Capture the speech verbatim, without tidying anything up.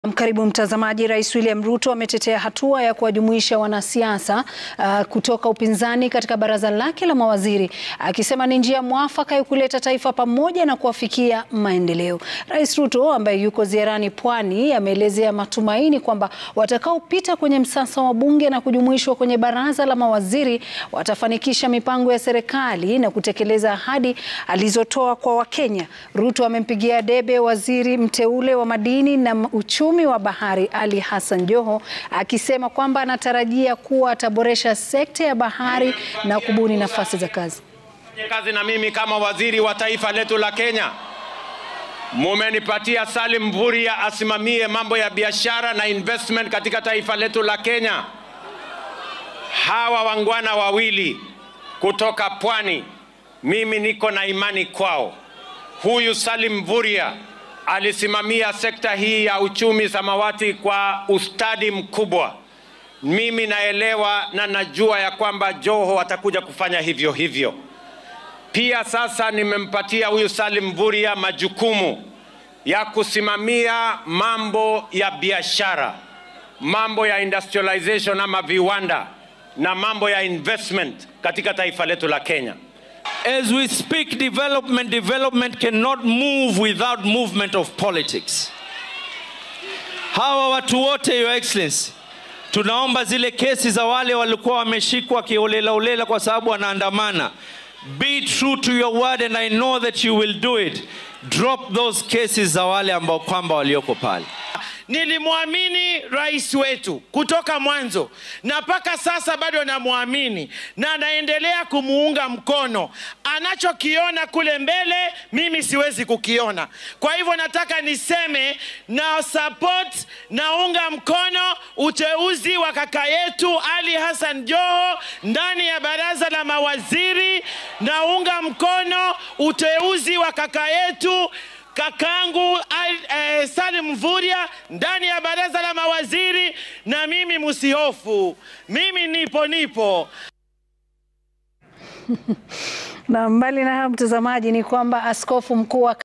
Karibu mtazamaji. Rais William Ruto ametetea hatua ya kuwajumuisha wanasiasa uh, kutoka upinzani katika baraza lake la mawaziri, akisema ni njia mwafaka ya kuleta taifa pamoja na kuafikia maendeleo. Rais Ruto ambaye yuko ziarani Pwani ameelezea matumaini kwamba watakaopita kwenye msasa wa bunge na kujumuishwa kwenye baraza la mawaziri watafanikisha mipango ya serikali na kutekeleza ahadi alizotoa kwa Wakenya. Ruto amempigia debe waziri mteule wa madini na uchumi wa bahari Ali Hassan Joho, akisema kwamba anatarajia kuwa ataboresha sekta ya bahari na kubuni nafasi za kazi. Kazi na mimi kama waziri wa taifa letu la Kenya, mumenipatia Salim Mvurya asimamie mambo ya biashara na investment katika taifa letu la Kenya. Hawa wangwana wawili kutoka Pwani, mimi niko na imani kwao. Huyu Salim Mvurya alisimamia sekta hii ya uchumi samawati kwa ustadi mkubwa. Mimi naelewa na najua ya kwamba Joho atakuja kufanya hivyo hivyo. Pia sasa nimempatia huyu Salim Mvurya majukumu ya kusimamia mambo ya biashara, mambo ya industrialization ama viwanda na mambo ya investment katika taifa letu la Kenya. As we speak development, development cannot move without movement of politics. Hawa watu wote, Your Excellency, tunaomba zile kesi za wale walikuwa wameshikwa kiolela olela kwa sababu wanaandamana. Be true to your word and I know that you will do it. Drop those cases za wale ambao kwamba walioko pale. Nilimwamini rais wetu kutoka mwanzo na mpaka sasa bado namwamini na naendelea kumuunga mkono. Anachokiona kule mbele mimi siwezi kukiona. Kwa hivyo nataka niseme na support na unga mkono uteuzi wa kaka yetu Ali Hassan Joho ndani ya baraza la mawaziri, na unga mkono uteuzi wa kaka yetu kakangu eh, Salim Mvurya ndani ya baraza la mawaziri. Na mimi msihofu, mimi nipo nipo. Na mbali na hayo mtazamaji, ni kwamba askofu mkuu wa